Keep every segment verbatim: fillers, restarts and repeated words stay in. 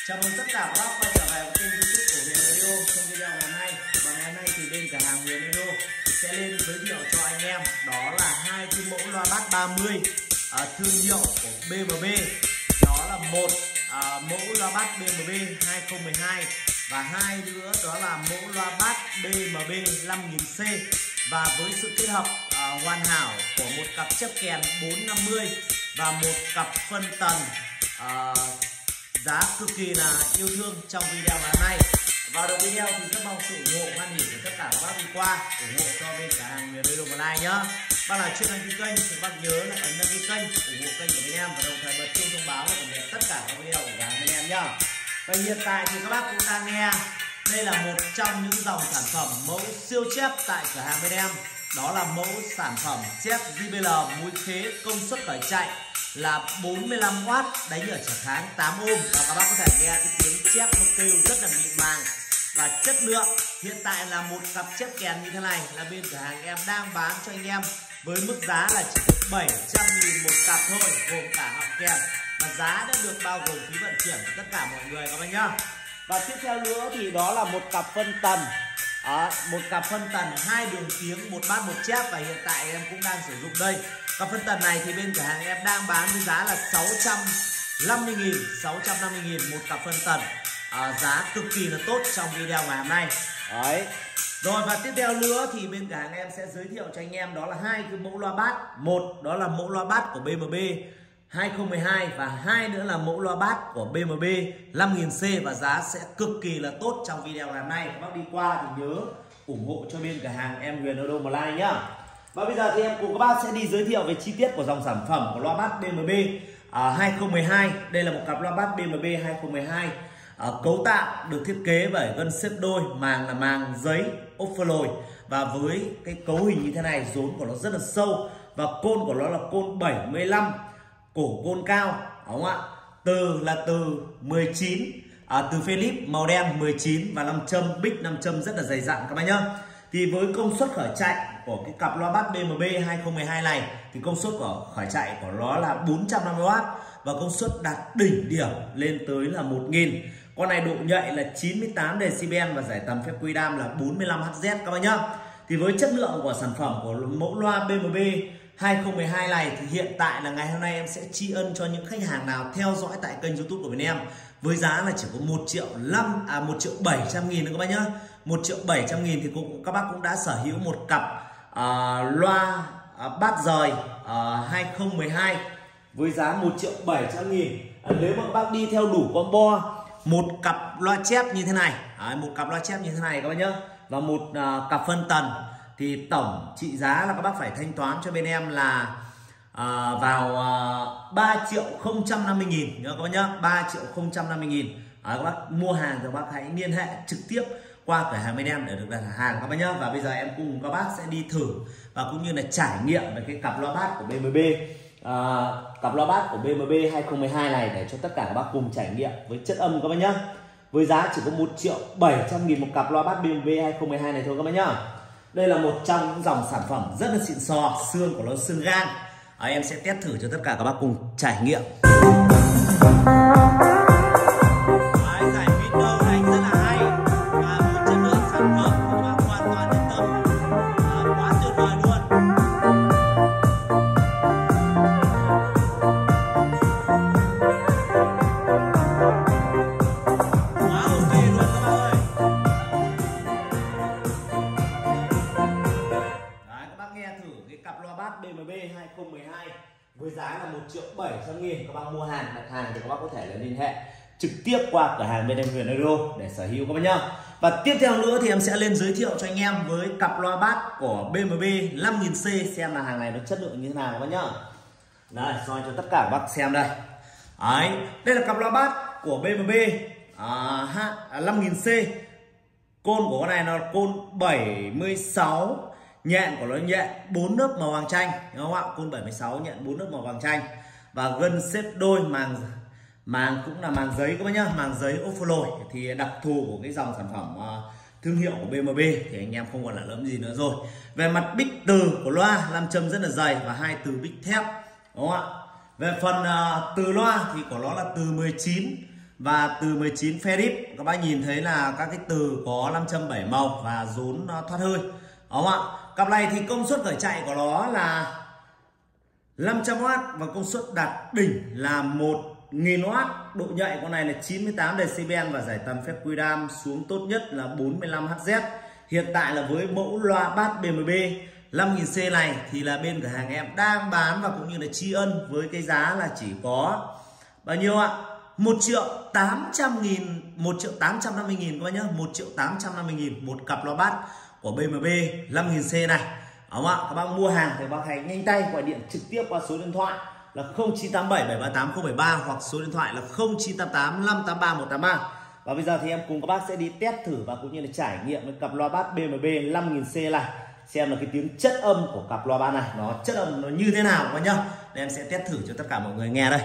Chào mừng tất cả các bác quay trở về với kênh YouTube của Huyền Radio. Trong video ngày hôm nay và ngày hôm nay thì bên cửa hàng Huyền Radio sẽ lên giới thiệu cho anh em đó là hai cái mẫu loa bass ba mươi à, thương hiệu của bê em bê. Đó là một à, mẫu loa bass bê em bê hai không một hai và hai nữa đó là mẫu loa bass bê em bê năm nghìn C, và với sự kết hợp à, hoàn hảo của một cặp chép kèn bốn năm mươi và một cặp phân tần à, giá cực kỳ là yêu thương trong video ngày hôm nay. Vào đầu video thì rất mong sự ủng hộ hoan hỉ của tất cả các bác đi qua ủng hộ cho bên cửa hàng Huyền Radio một like nhá. Bác nào chưa đăng ký kênh thì bác nhớ là ấn đăng ký kênh ủng hộ kênh của anh em và đồng thời bật chuông thông báo là cập nhật tất cả các video của cửa hàng anh em nhá. Và hiện tại thì các bác cũng đang nghe đây là một trong những dòng sản phẩm mẫu siêu chép tại cửa hàng bên em. Đó là mẫu sản phẩm chép gi bê lờ múi khế công suất khởi chạy là bốn mươi lăm oát, đánh ở trở kháng tám ôm, và các bác có thể nghe cái tiếng chép nó kêu rất là mịn màng và chất lượng. Hiện tại là một cặp chép kèn như thế này là bên cửa hàng em đang bán cho anh em với mức giá là chỉ có bảy trăm nghìn một cặp thôi, gồm cả họng kèn, và giá đã được bao gồm phí vận chuyển của tất cả mọi người các bác nhá. Và tiếp theo nữa thì đó là một cặp phân tần. Đó, một cặp phân tần hai đường tiếng, một bát một chép, và hiện tại em cũng đang sử dụng đây. Cặp phân tần này thì bên cửa hàng em đang bán với giá là sáu trăm năm mươi nghìn, sáu trăm năm mươi nghìn một cặp phân tần, à, giá cực kỳ là tốt trong video ngày hôm nay. Đấy. Rồi, và tiếp theo nữa thì bên cửa hàng em sẽ giới thiệu cho anh em đó là hai cái mẫu loa bass. Một đó là mẫu loa bass của bê em bê hai không một hai và hai nữa là mẫu loa bass của bê em bê năm nghìn C, và giá sẽ cực kỳ là tốt trong video ngày hôm nay. Các bác đi qua thì nhớ ủng hộ cho bên cửa hàng em Huyền Radio một like nhá. Và bây giờ thì em cùng các bác sẽ đi giới thiệu về chi tiết của dòng sản phẩm của loa bass bê em bê à, hai không một hai. Đây là một cặp loa bass bê em bê hai không một hai. À, cấu tạo được thiết kế bởi gân xếp đôi, màng là màng giấy ốp phơ lồi, và với cái cấu hình như thế này, rốn của nó rất là sâu, và côn của nó là côn bảy mươi lăm, cổ côn cao, đúng không ạ? Từ là từ mười chín, à, từ Philip màu đen mười chín, và nam châm bích nam châm rất là dày dặn các bạn nhá. Thì với công suất khởi chạy của cái cặp loa bass bê em bê hai không một hai này thì công suất của khởi chạy của nó là bốn trăm năm mươi oát, và công suất đạt đỉnh điểm lên tới là một nghìn. Con này độ nhạy là chín mươi tám decibel và giải tầm phép quy đam là bốn mươi lăm héc các bạn nhá. Thì với chất lượng của sản phẩm của mẫu loa bê em bê hai không một hai này thì hiện tại là ngày hôm nay em sẽ tri ân cho những khách hàng nào theo dõi tại kênh YouTube của bên em với giá là chỉ có một triệu năm à một triệu bảy trăm nghìn nữa các bác nhá. một triệu bảy trăm nghìn thì cũng các bác cũng đã sở hữu một cặp à, loa à, bass rời à, hai không một hai với giá một triệu bảy trăm nghìn. À, nếu mà các bác đi theo đủ combo một cặp loa chép như thế này, à, một cặp loa chép như thế này các bác nhá, và một à, cặp phân tần thì tổng trị giá là các bác phải thanh toán cho bên em là à, vào à, ba triệu không trăm năm mươi nghìn nhá các bác nhá, ba triệu không trăm năm mươi nghìn. À, các bác mua hàng thì các bác hãy liên hệ trực tiếp qua cửa hàng bên em để được đặt hàng các bác nhá. Và bây giờ em cùng các bác sẽ đi thử và cũng như là trải nghiệm về cái cặp loa bass của bê em bê, à, cặp loa bass của bê em bê hai không một hai này để cho tất cả các bác cùng trải nghiệm với chất âm các bác nhá. Với giá chỉ có một triệu bảy trăm nghìn một cặp loa bass bê em bê hai không một hai này thôi các bác nhá. Đây là một trong những dòng sản phẩm rất là xịn sò, xương của nó xương gang. À, em sẽ test thử cho tất cả các bác cùng trải nghiệm. Cặp loa bass bê em bê hai không một hai với giá là một triệu bảy trăm nghìn. Các bác mua hàng đặt hàng thì các bác có thể là liên hệ trực tiếp qua cửa hàng bên em Huyền Radio để sở hữu các bác nhá. Và tiếp theo nữa thì em sẽ lên giới thiệu cho anh em với cặp loa bass của bê em bê năm nghìn C, xem là hàng này nó chất lượng như thế nào các bác nhá. Đây, soi cho tất cả các bác xem đây. Đấy, đây là cặp loa bass của bê em bê à, năm nghìn C. Côn của con này là côn bảy mươi sáu, nhện của nó nhện bốn lớp màu vàng chanh, đúng không ạ? Côn bảy mươi sáu nhện bốn lớp màu vàng chanh, và gân xếp đôi, màng màng cũng là màng giấy các bác nhá, màng giấy ốp phơ lồi. Thì đặc thù của cái dòng sản phẩm uh, thương hiệu của bê em bê thì anh em không còn là lẫm gì nữa rồi. Về mặt bích từ của loa, nam châm rất là dày và hai từ bích thép, đúng không ạ? Về phần uh, từ loa thì của nó là từ mười chín Và từ mười chín Ferrip các bác nhìn thấy là các cái từ có năm châm bảy màu và rốn thoát hơi, đúng không ạ? Cặp này thì công suất khởi chạy của nó là năm trăm oát và công suất đạt đỉnh là một nghìn oát. Độ nhạy con này là chín mươi tám decibel và giải tần phép Quidam xuống tốt nhất là bốn mươi lăm héc. Hiện tại là với mẫu loa bass bê em bê năm nghìn xê này thì là bên cửa hàng em đang bán và cũng như là tri ân với cái giá là chỉ có bao nhiêu ạ? một triệu tám trăm nghìn, một triệu tám trăm năm mươi nghìn các bác nhá, một triệu tám trăm năm mươi nghìn một cặp loa bass của bê em bê năm nghìn xê này. Đúng không ạ? Các bác mua hàng thì các bác hãy nhanh tay gọi điện trực tiếp qua số điện thoại là không chín tám bảy bảy ba tám không bảy ba hoặc số điện thoại là không chín tám tám năm tám ba một tám ba. Và bây giờ thì em cùng các bác sẽ đi test thử và cũng như là trải nghiệm với cặp loa bass bê em bê năm nghìn xê này, xem là cái tiếng chất âm của cặp loa bass này nó chất âm nó như thế nào các bác nhá. Để em sẽ test thử cho tất cả mọi người nghe đây.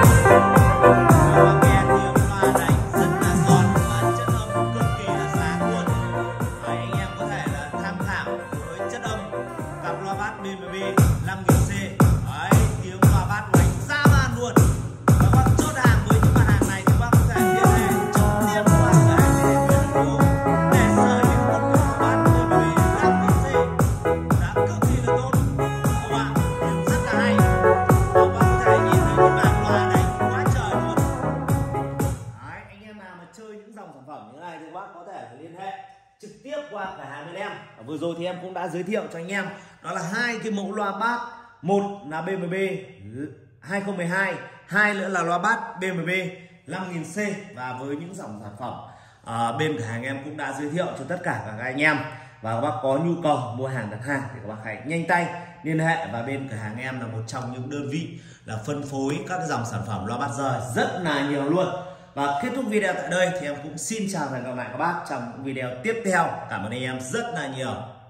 Nghe tiếng loa này rất là giòn và chất âm cực kỳ là sáng luôn. Đấy, anh em có thể là tham khảo với chất âm cặp loa bass bê em bê năm nghìn xê. Đấy, tiếng loa bass của anh dã man luôn. Các bác chốt hàng với những mặt hàng này thì các bác có thể liên hệ trực tiếp qua cửa hàng để để sở hữu một cặp bass bê em bê năm nghìn xê giá cực kỳ là tốt, các bạn, tiếng rất là hay. Các bác có thể nhìn thấy những màn loa này quá trời luôn. Đấy, anh em nào mà chơi những dòng sản phẩm như thế này thì các bác có thể liên hệ trực tiếp qua cửa hàng bên em. Và vừa rồi thì em cũng đã giới thiệu cho anh em đó là hai cái mẫu loa bass, một là bê em bê hai không một hai, hai nữa là loa bass bê em bê năm nghìn xê. Và với những dòng sản phẩm à, bên cửa hàng em cũng đã giới thiệu cho tất cả các anh em, và các bác có nhu cầu mua hàng đặt hàng thì các bác hãy nhanh tay liên hệ. Và bên cửa hàng em là một trong những đơn vị là phân phối các dòng sản phẩm loa bass rời rất là nhiều luôn. Và kết thúc video tại đây thì em cũng xin chào và hẹn gặp lại các bác trong những video tiếp theo. Cảm ơn anh em rất là nhiều.